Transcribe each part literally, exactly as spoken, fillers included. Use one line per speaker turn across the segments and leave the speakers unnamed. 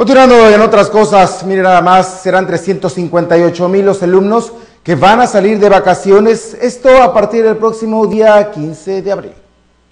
Continuando en otras cosas, mire nada más, serán trescientos cincuenta y ocho mil los alumnos que van a salir de vacaciones, esto a partir del próximo día quince de abril.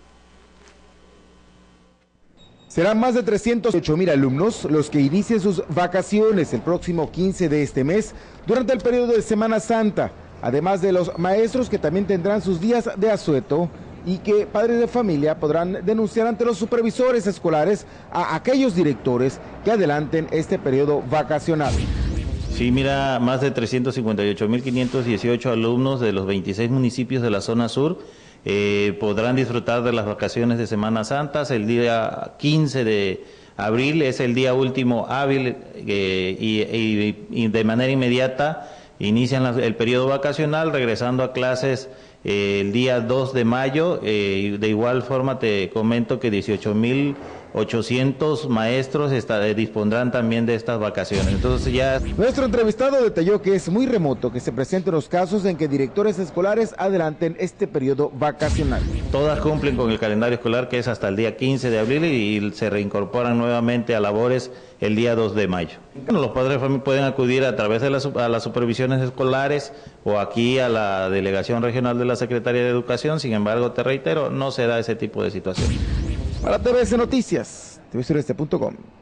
Serán más de trescientos ocho mil alumnos los que inicien sus vacaciones el próximo quince de este mes durante el periodo de Semana Santa, además de los maestros que también tendrán sus días de asueto y que padres de familia podrán denunciar ante los supervisores escolares a aquellos directores que adelanten este periodo vacacional.
Sí, mira, más de trescientos cincuenta y ocho mil quinientos dieciocho alumnos de los veintiséis municipios de la zona sur eh, podrán disfrutar de las vacaciones de Semana Santa. El día quince de abril es el día último hábil eh, y, y, y de manera inmediata inician la, el periodo vacacional, regresando a clases eh, el día dos de mayo. Eh, de igual forma te comento que dieciocho mil ochocientos maestros está, eh, dispondrán también de estas vacaciones. Entonces ya...
Nuestro entrevistado detalló que es muy remoto que se presenten los casos en que directores escolares adelanten este periodo vacacional.
Todas cumplen con el calendario escolar, que es hasta el día quince de abril, y, y se reincorporan nuevamente a labores el día dos de mayo. Bueno, los padres de familia pueden acudir a través de las, a las supervisiones escolares o aquí a la Delegación Regional de la Secretaría de Educación. Sin embargo, te reitero, no se da ese tipo de situación.
Para T V C Noticias, T V Sureste punto com.